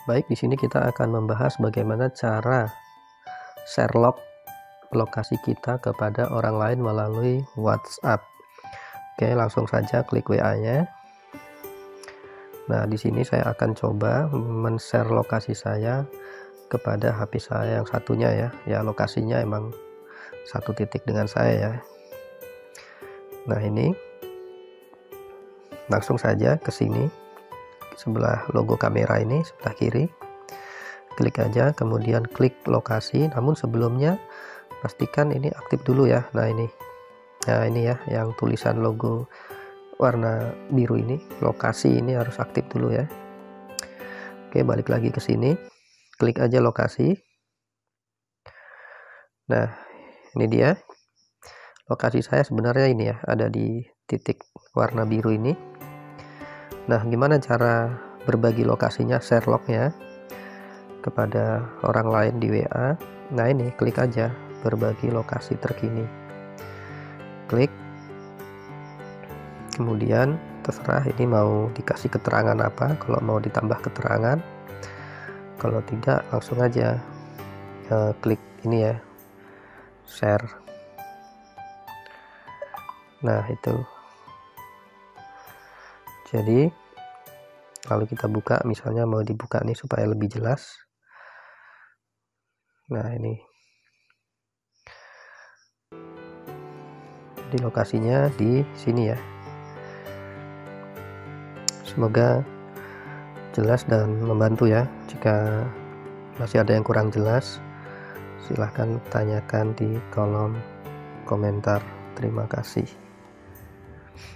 Baik, di sini kita akan membahas bagaimana cara share log lokasi kita kepada orang lain melalui WhatsApp. Oke, langsung saja klik WA-nya. Nah, di sini saya akan coba men-share lokasi saya kepada HP saya yang satunya ya. Ya, lokasinya emang satu titik dengan saya ya. Nah, ini langsung saja ke sini, sebelah logo kamera ini, sebelah kiri. Klik aja, kemudian klik lokasi, namun sebelumnya pastikan ini aktif dulu ya. Nah ini ya yang tulisan logo warna biru ini, lokasi ini harus aktif dulu ya. Oke, balik lagi ke sini, klik aja lokasi. Nah ini dia lokasi saya, sebenarnya ini ya, ada di titik warna biru ini. Nah, gimana cara berbagi lokasinya, share lognya kepada orang lain di WA? Nah ini, klik aja berbagi lokasi terkini, klik, kemudian terserah ini mau dikasih keterangan apa. Kalau mau ditambah keterangan, kalau tidak langsung aja klik ini ya, share. Nah itu, jadi kalau kita buka, misalnya mau dibuka nih supaya lebih jelas. Nah ini, jadi lokasinya di sini ya. Semoga jelas dan membantu ya. Jika masih ada yang kurang jelas, silahkan tanyakan di kolom komentar. Terima kasih.